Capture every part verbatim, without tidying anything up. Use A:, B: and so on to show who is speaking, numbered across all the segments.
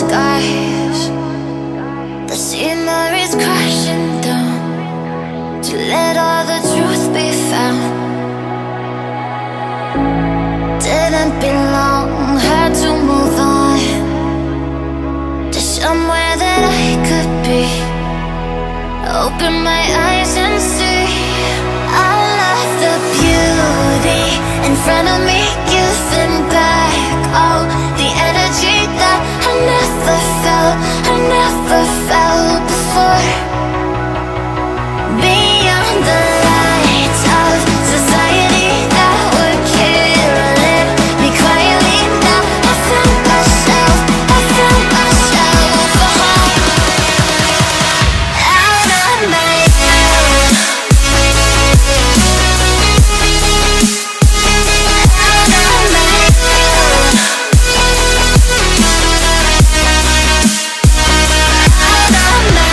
A: skies. The scenery's crashing down to let all the truth be found. Didn't belong, had to move on to somewhere that I could be. Open my eyes and see all of the beauty in front of me, giving back all the energy that I never felt, I never felt before. Beyond the lights of society that were killing me quietly, now I found myself, I found myself a home. Out of my own, out of my own, out of my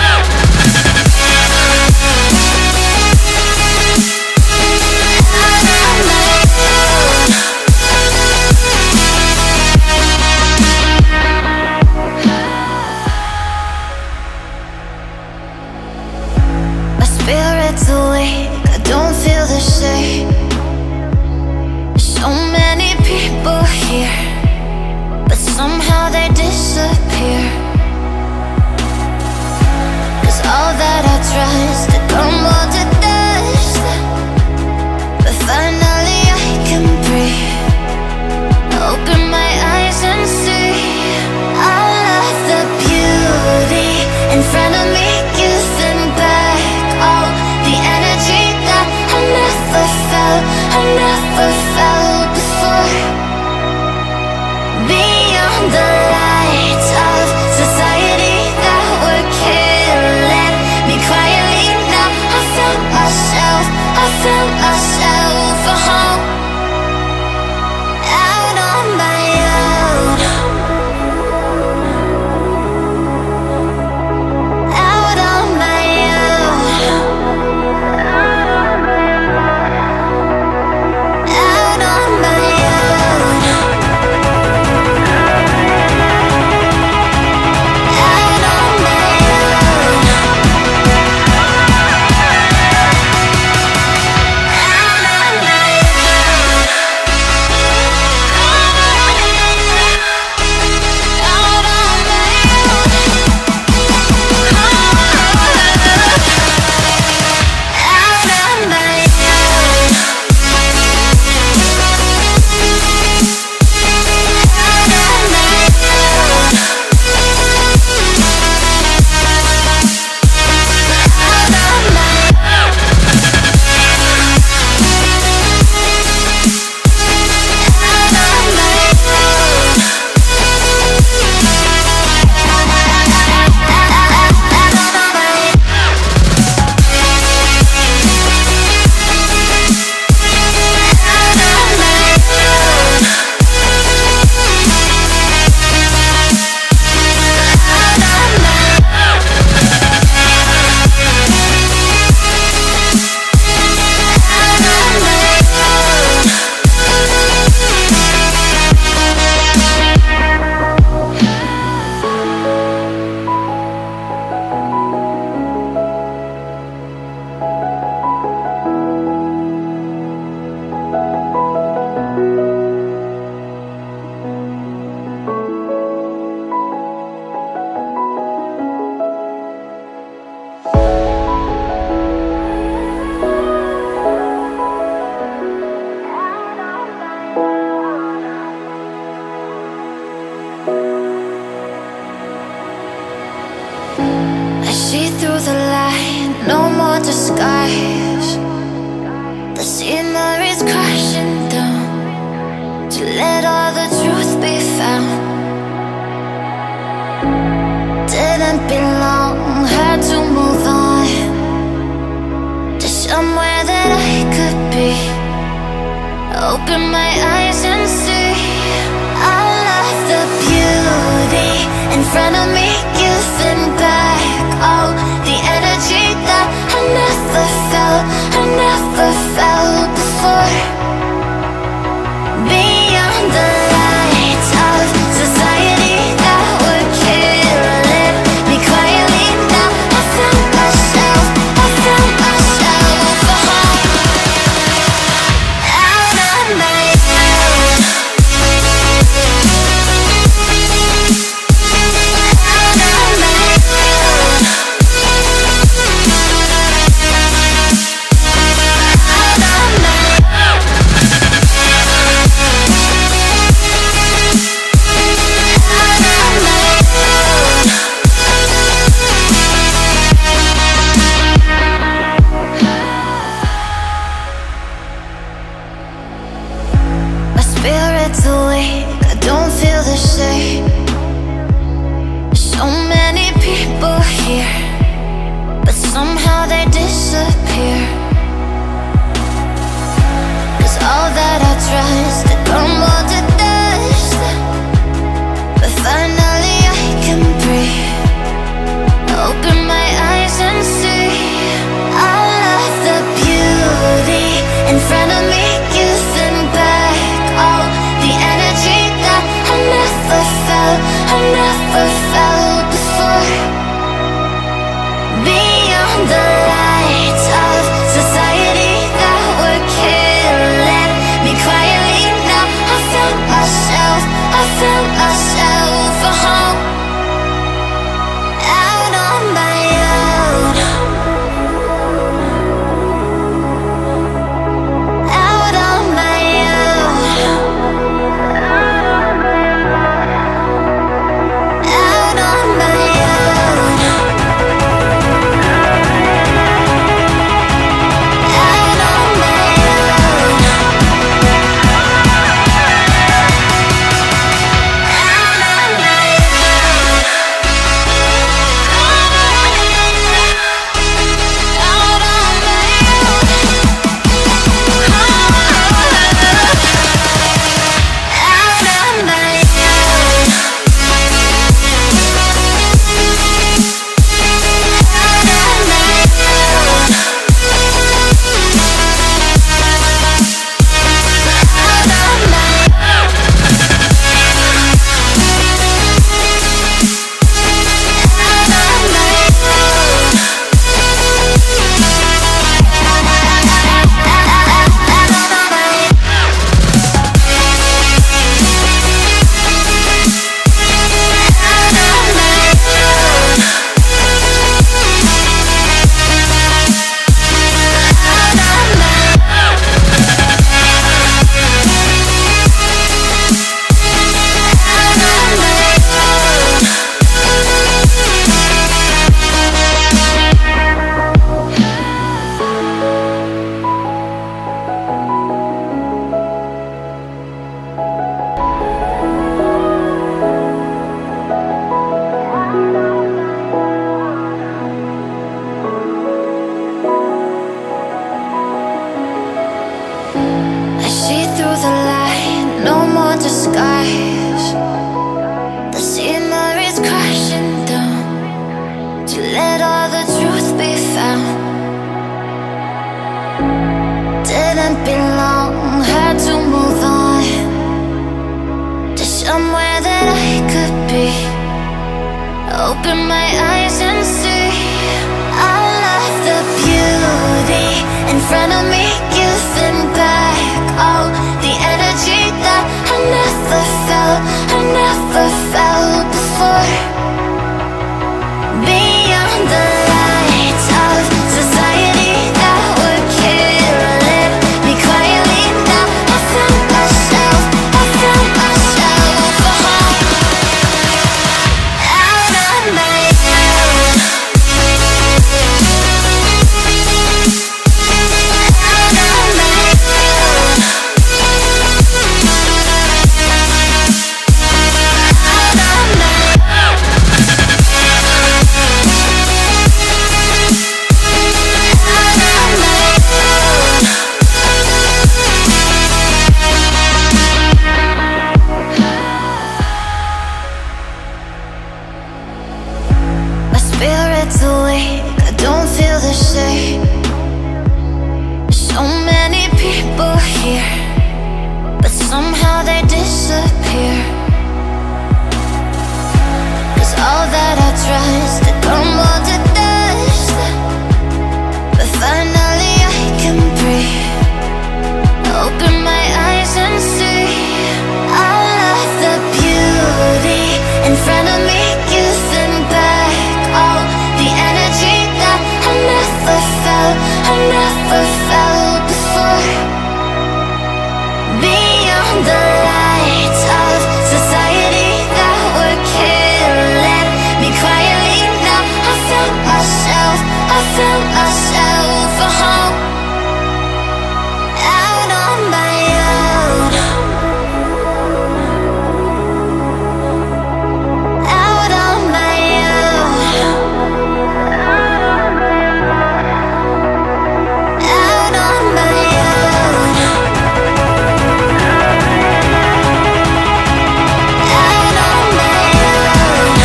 A: My spirit's awake, I don't feel the same. So many people here, but somehow they disappear. 'Cause all that I trust to crumble to dust, but finally I can breathe. Open my eyes and see all of the beauty in front of me, giving back all the energy that I never felt, I never felt before. Beyond the lights of society that were killing me quietly, now I found myself, I found myself a home. Out on my own, out on my own, out on my own, out on my own, out on my own, out on my I see through the light, no more disguise. The scenery's crashing down to let all the truth be found. Didn't belong, had to move on to somewhere that I could be. Open my eyes and see all of the beauty in front of me, giving back all the energy that I never felt, I never felt before. Beyond the lights of society that were skies. The scenery's crashing down to let all the truth be found. Didn't belong, had to move on to somewhere that I could be. Open my eyes and see all of the beauty in front of me, giving back all the energy that I never felt, I never felt before. Beyond the lights of society that were killing me quietly, now I found myself, I found myself a home. Out of my own, out of my own, out of my my spirit's awake, I don't feel the same. So many people here, but somehow they disappear. Cause all that I trust, it crumbled to dust. But finally I can breathe, open my eyes and see all of the beauty in front of me, giving back all the energy that I never felt, I never felt before. Beyond the lights of society that were killing me quietly, now I found myself, I found myself a home. Out on my own, out on my own, out on my own, out on my own,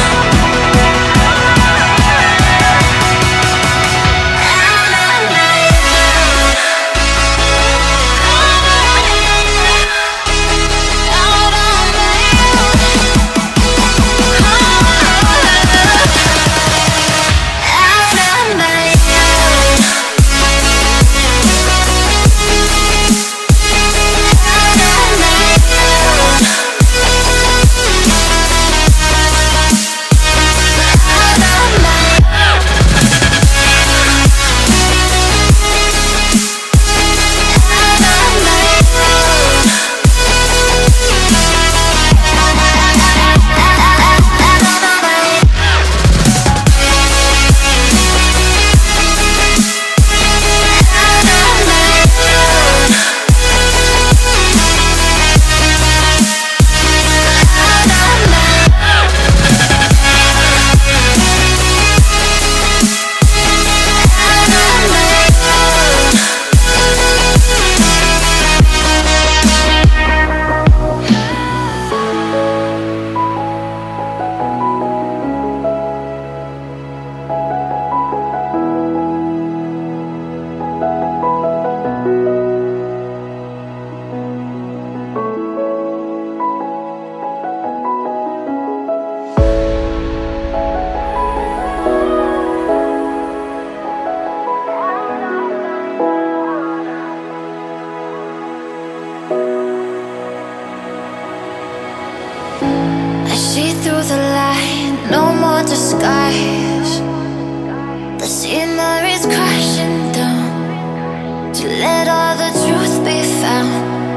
A: out on my own, out on I see through the light, no more disguise. The scenery's crashing down to let all the truth be found.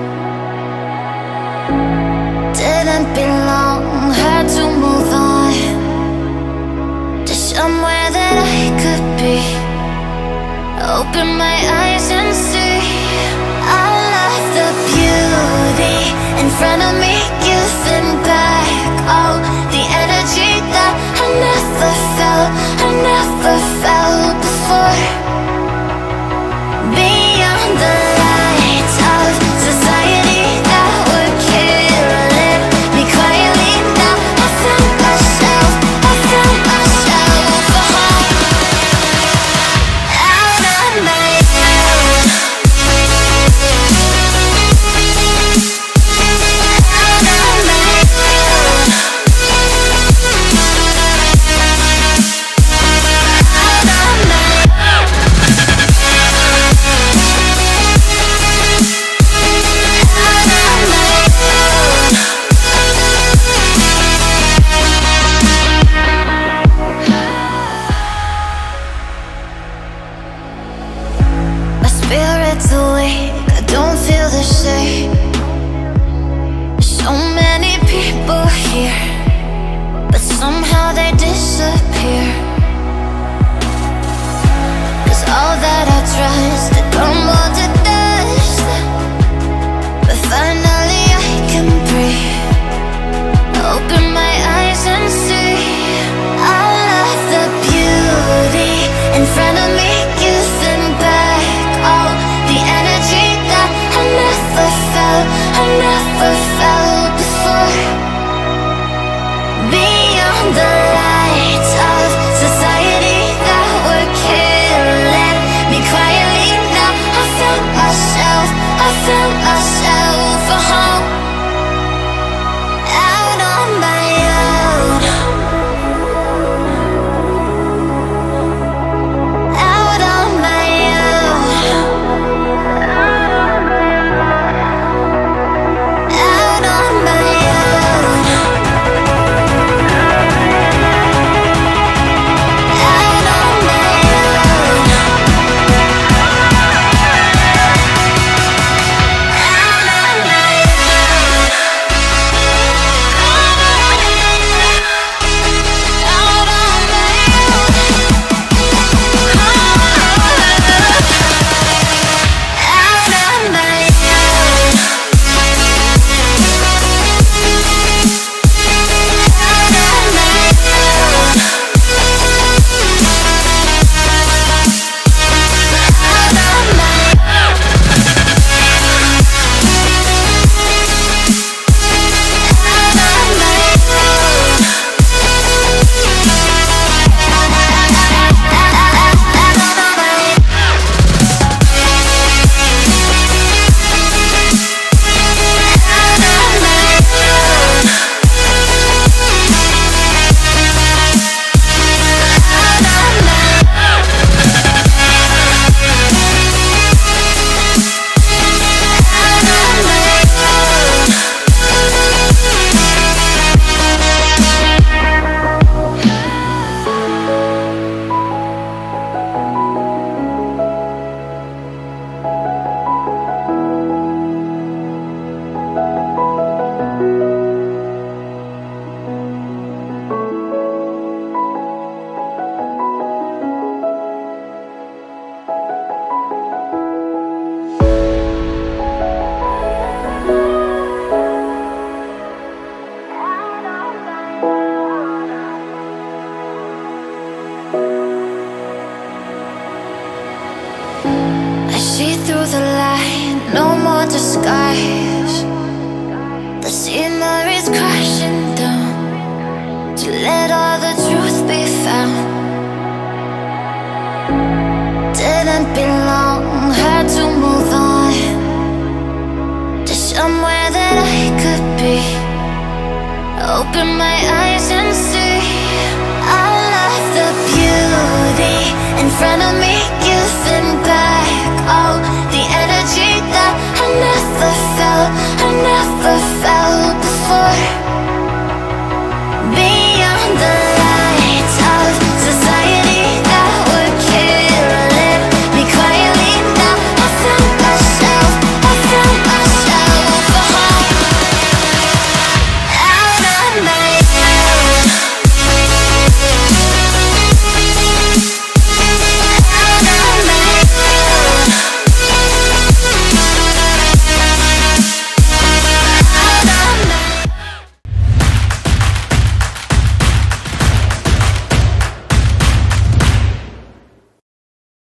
A: Didn't belong, had to move on to somewhere that I could be. Open my eyes and see all of the beauty in front of me, giving back all the energy that I never felt, I never felt before. Beyond the lights of society that were killing nights awake, I don't feel the same. So many people here, but somehow they disappear. Cause all that I trust, it crumbled to dust. But finally I can breathe, open my eyes and see all of the beauty in front of me, giving back all the energy that I never felt, I never felt before. Beyond the lights of society that were killing me quietly, now I found myself, I found myself a home. Out on my own, out on my own, out on my own, out on my own, out on my own. I see through the light, no more disguise. The scenery's crashing down to let all the truth be found. Didn't belong, had to move on to somewhere that I could be. Open my eyes and see all of the beauty in front of me,